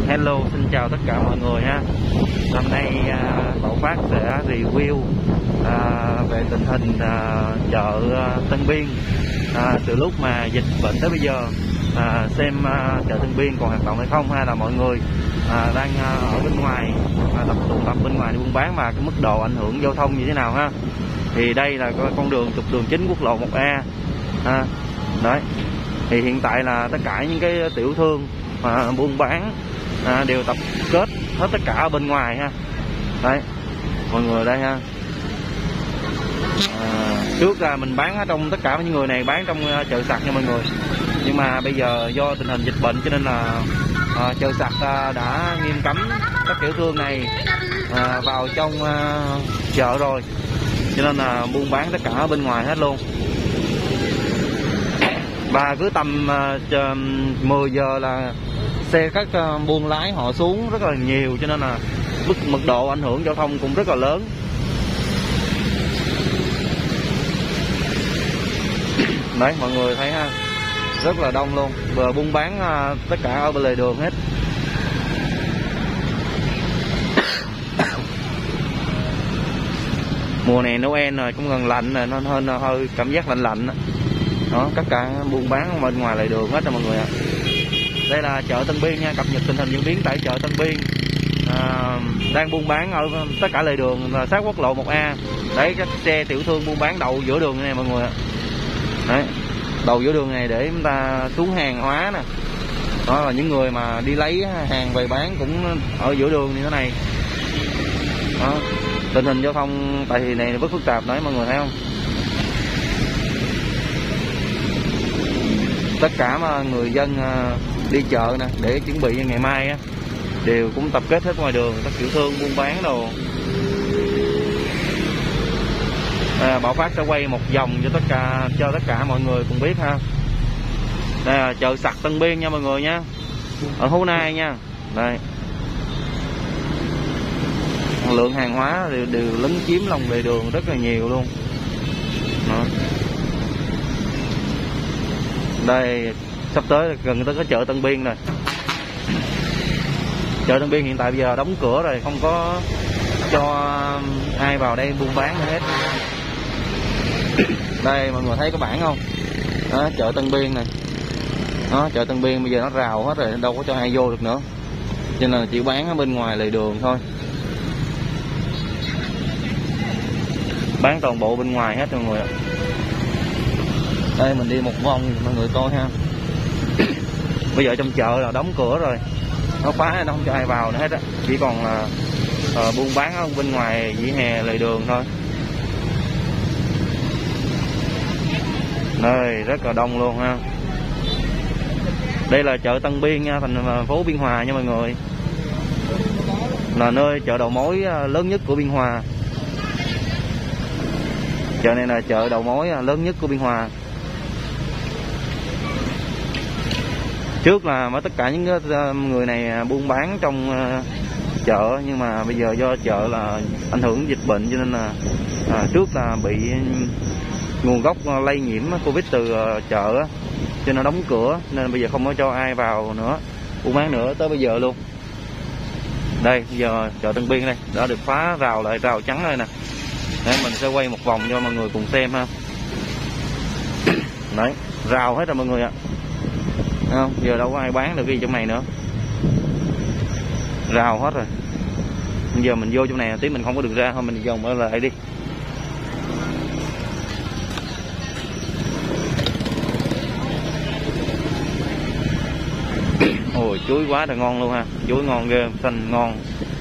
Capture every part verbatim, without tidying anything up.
Hello, xin chào tất cả mọi người ha. Hôm nay à, Bảo Phát sẽ review à, về tình hình à, chợ à, Tân Biên à, từ lúc mà dịch bệnh tới bây giờ, à, xem à, chợ Tân Biên còn hoạt động hay không, hay là mọi người à, đang à, ở bên ngoài à, tập tụ tập bên ngoài đi buôn bán, và cái mức độ ảnh hưởng giao thông như thế nào ha. Thì đây là con đường trục đường chính quốc lộ một A ha. Đấy, thì hiện tại là tất cả những cái tiểu thương à, buôn bán à, đều tập kết hết tất cả ở bên ngoài ha. Đấy, mọi người đây ha. À, trước là mình bán ở trong, tất cả những người này bán trong chợ sạch nha mọi người, nhưng mà bây giờ do tình hình dịch bệnh cho nên là à, chợ sạch à, đã nghiêm cấm các tiểu thương này à, vào trong à, chợ rồi, cho nên là buôn bán tất cả ở bên ngoài hết luôn. Và cứ tầm uh, mười giờ là xe các uh, buôn lái họ xuống rất là nhiều, cho nên là mức mật độ ảnh hưởng giao thông cũng rất là lớn. Đấy, mọi người thấy ha, rất là đông luôn, vừa buôn bán uh, tất cả ở bên lề đường hết. Mùa này Noel rồi, cũng gần lạnh rồi, nên hơi hơi cảm giác lạnh lạnh đó. Đó, tất cả buôn bán bên ngoài lề đường hết rồi mọi người ạ. Đây là chợ Tân Biên nha, cập nhật tình hình diễn biến tại chợ Tân Biên. À, đang buôn bán ở tất cả lề đường là sát quốc lộ một A. Đấy, các xe tiểu thương buôn bán đậu giữa đường này mọi người ạ. Đấy, đầu giữa đường này để chúng ta xuống hàng hóa nè. Đó là những người mà đi lấy hàng về bán cũng ở giữa đường như thế này. Đó, tình hình giao thông tại thì này rất phức tạp đấy, mọi người thấy không? Tất cả mà người dân đi chợ nè để chuẩn bị cho ngày mai á, đều cũng tập kết hết ngoài đường, các tiểu thương buôn bán đồ. À, Bảo Phát sẽ quay một vòng cho tất cả cho tất cả mọi người cùng biết ha. Đây là chợ sạch Tân Biên nha mọi người nha, ở Hố Nai nha. Đây, lượng hàng hóa đều, đều lấn chiếm lòng lề đường rất là nhiều luôn. Đó. Đây, sắp tới gần tới cái chợ Tân Biên rồi. Chợ Tân Biên hiện tại bây giờ đóng cửa rồi, không có cho ai vào đây buôn bán nữa hết. Đây mọi người thấy cái bảng không? Đó, chợ Tân Biên này. Đó, chợ Tân Biên bây giờ nó rào hết rồi, đâu có cho ai vô được nữa, cho nên là chỉ bán ở bên ngoài lề đường thôi. Bán toàn bộ bên ngoài hết mọi người ạ. Đây mình đi một vòng mọi người coi ha. Bây giờ trong chợ là đóng cửa rồi, nó khóa, nó không cho ai vào nữa hết á, chỉ còn là uh, buôn bán ở bên ngoài vỉa hè lề đường thôi. Đây rất là đông luôn ha. Đây là chợ Tân Biên nha, thành phố Biên Hòa nha mọi người, là nơi chợ đầu mối lớn nhất của Biên Hòa. Chợ này là chợ đầu mối lớn nhất của Biên Hòa. Trước là tất cả những người này buôn bán trong chợ, nhưng mà bây giờ do chợ là ảnh hưởng dịch bệnh cho nên là à, trước là bị nguồn gốc lây nhiễm Covid từ chợ cho nên đóng cửa, nên bây giờ không có cho ai vào nữa buôn bán nữa tới bây giờ luôn. Đây bây giờ chợ Tân Biên đây đã được phá rào lại, rào trắng đây nè. Để mình sẽ quay một vòng cho mọi người cùng xem ha. Đấy, rào hết rồi mọi người ạ. Không, giờ đâu có ai bán được cái gì trong này nữa, rào hết rồi. Bây giờ mình vô trong này tí mình không có được ra, thôi mình vòng ở lại đi. Ôi chuối quá là ngon luôn ha, chuối ngon ghê, xanh ngon.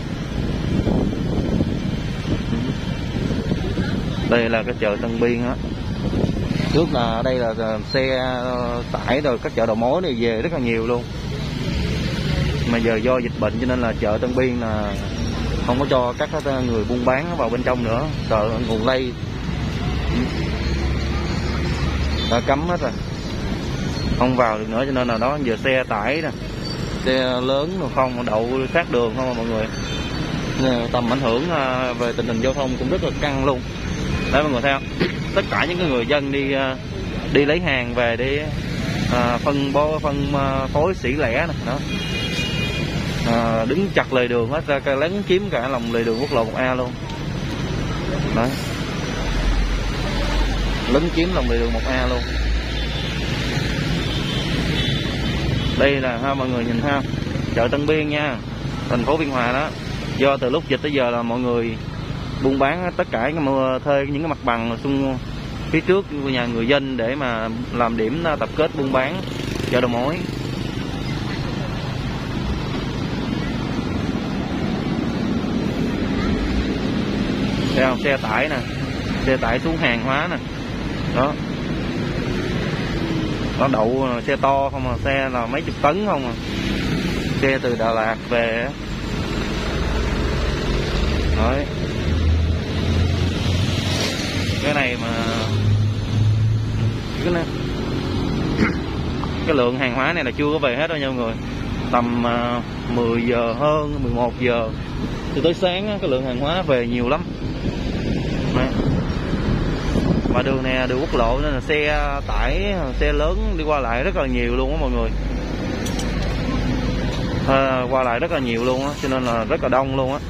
Đây là cái chợ Tân Biên á. Trước là ở đây là xe tải rồi các chợ đầu mối này về rất là nhiều luôn, mà giờ do dịch bệnh cho nên là chợ Tân Biên là không có cho các người buôn bán vào bên trong nữa, sợ nguồn lây, đã cấm hết rồi, không vào được nữa, cho nên là đó giờ xe tải nè, xe lớn rồi không đậu sát đường không mọi người. Tầm ảnh hưởng về tình hình giao thông cũng rất là căng luôn. Đấy mọi người thấy không? Tất cả những cái người dân đi đi lấy hàng về để à, phân bó phân phối sỉ lẻ này đó. à, đứng chặt lề đường hết, ra lấn chiếm cả lòng lề đường quốc lộ một A luôn. Đấy, lấn chiếm lòng lề đường một A luôn. Đây là ha mọi người nhìn ha, chợ Tân Biên nha, thành phố Biên Hòa đó. Do từ lúc dịch tới giờ là mọi người buôn bán tất cả mua thuê những cái mặt bằng xung phía trước của nhà người dân để mà làm điểm tập kết buôn bán chợ đầu mối. Thấy không? Xe tải nè, xe tải xuống hàng hóa nè, đó, nó đậu xe to không à, xe là mấy chục tấn không à, xe từ Đà Lạt về. Đấy, cái này mà cái này cái lượng hàng hóa này là chưa có về hết đâu nha mọi người. Tầm uh, mười giờ hơn, mười một giờ từ tới sáng cái lượng hàng hóa về nhiều lắm. Đấy. Mà đường này đường quốc lộ nên là xe tải, xe lớn đi qua lại rất là nhiều luôn á mọi người. À, qua lại rất là nhiều luôn á, cho nên là rất là đông luôn á.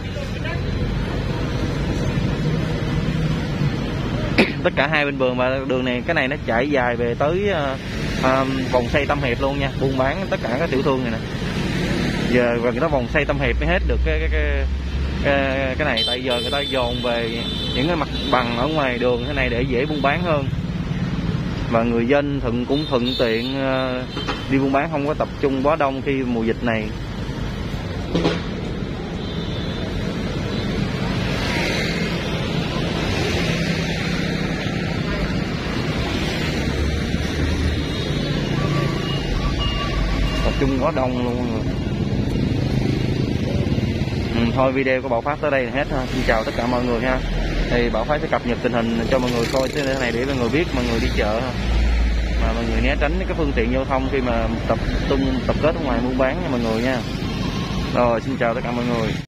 Tất cả hai bên bờ và đường này, cái này nó chạy dài về tới uh, uh, vòng xoay Tâm Hiệp luôn nha, buôn bán tất cả các tiểu thương này nè. Giờ và người ta vòng xoay Tâm Hiệp mới hết được cái cái cái cái, cái này, tại giờ người ta dồn về những cái mặt bằng ở ngoài đường thế này để dễ buôn bán hơn, và người dân thuận cũng thuận tiện uh, đi buôn bán, không có tập trung quá đông khi mùa dịch này. Tập trung quá đông luôn rồi. Ừ, thôi video của Bảo Phát tới đây là hết ha. Xin chào tất cả mọi người ha. Thì Bảo Phát sẽ cập nhật tình hình cho mọi người coi thế này để mọi người biết, mọi người đi chợ mà mọi người né tránh cái phương tiện giao thông khi mà tập trung tập kết ở ngoài buôn bán nha mọi người nha. Rồi xin chào tất cả mọi người.